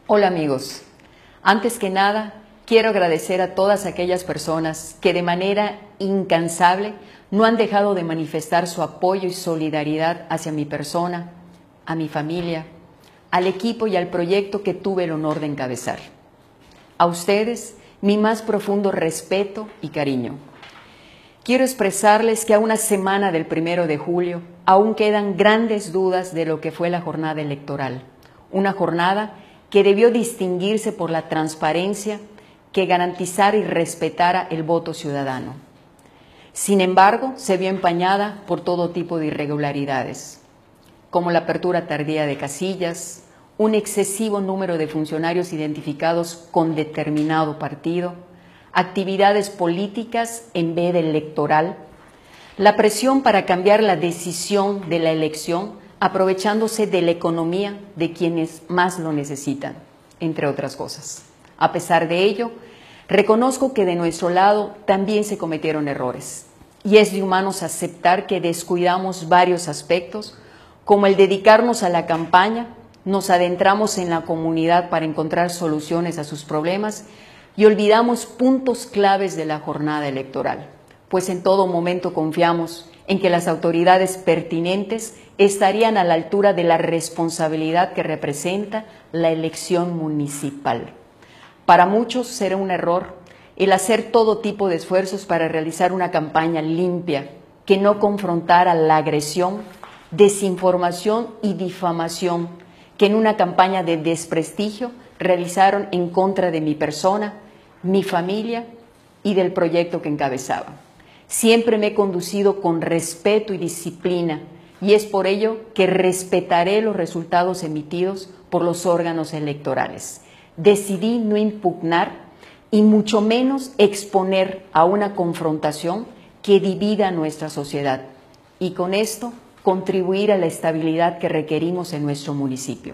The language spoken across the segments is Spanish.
Hola amigos, antes que nada quiero agradecer a todas aquellas personas que de manera incansable no han dejado de manifestar su apoyo y solidaridad hacia mi persona, a mi familia, al equipo y al proyecto que tuve el honor de encabezar. A ustedes mi más profundo respeto y cariño. Quiero expresarles que a una semana del 1 de julio aún quedan grandes dudas de lo que fue la jornada electoral, una jornada que debió distinguirse por la transparencia que garantizara y respetara el voto ciudadano. Sin embargo, se vio empañada por todo tipo de irregularidades, como la apertura tardía de casillas, un excesivo número de funcionarios identificados con determinado partido, actividades políticas en vez de electoral, la presión para cambiar la decisión de la elección aprovechándose de la economía de quienes más lo necesitan, entre otras cosas. A pesar de ello, reconozco que de nuestro lado también se cometieron errores y es de humanos aceptar que descuidamos varios aspectos, como el dedicarnos a la campaña, nos adentramos en la comunidad para encontrar soluciones a sus problemas y olvidamos puntos claves de la jornada electoral, pues en todo momento confiamos en que las autoridades pertinentes estarían a la altura de la responsabilidad que representa la elección municipal. Para muchos será un error el hacer todo tipo de esfuerzos para realizar una campaña limpia que no confrontara la agresión, desinformación y difamación que en una campaña de desprestigio realizaron en contra de mi persona, mi familia y del proyecto que encabezaba. Siempre me he conducido con respeto y disciplina y es por ello que respetaré los resultados emitidos por los órganos electorales. Decidí no impugnar y mucho menos exponer a una confrontación que divida a nuestra sociedad y con esto contribuir a la estabilidad que requerimos en nuestro municipio.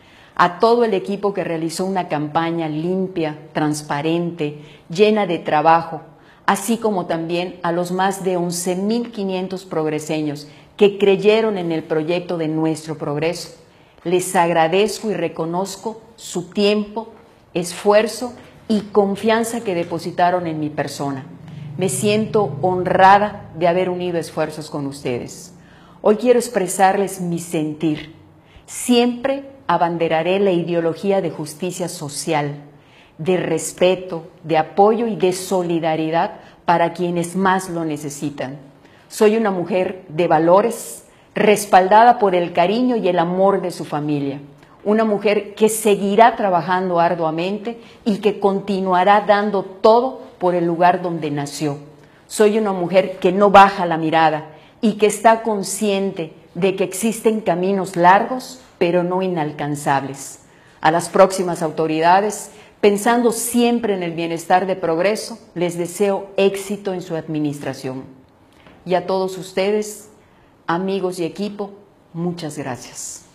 A todo el equipo que realizó una campaña limpia, transparente, llena de trabajo, así como también a los más de 11.500 progreseños que creyeron en el proyecto de nuestro progreso. Les agradezco y reconozco su tiempo, esfuerzo y confianza que depositaron en mi persona. Me siento honrada de haber unido esfuerzos con ustedes. Hoy quiero expresarles mi sentir. Siempre abanderaré la ideología de justicia social, de respeto, de apoyo y de solidaridad para quienes más lo necesitan. Soy una mujer de valores, respaldada por el cariño y el amor de su familia. Una mujer que seguirá trabajando arduamente y que continuará dando todo por el lugar donde nació. Soy una mujer que no baja la mirada y que está consciente de que existen caminos largos, pero no inalcanzables. A las próximas autoridades, pensando siempre en el bienestar de Progreso, les deseo éxito en su administración. Y a todos ustedes, amigos y equipo, muchas gracias.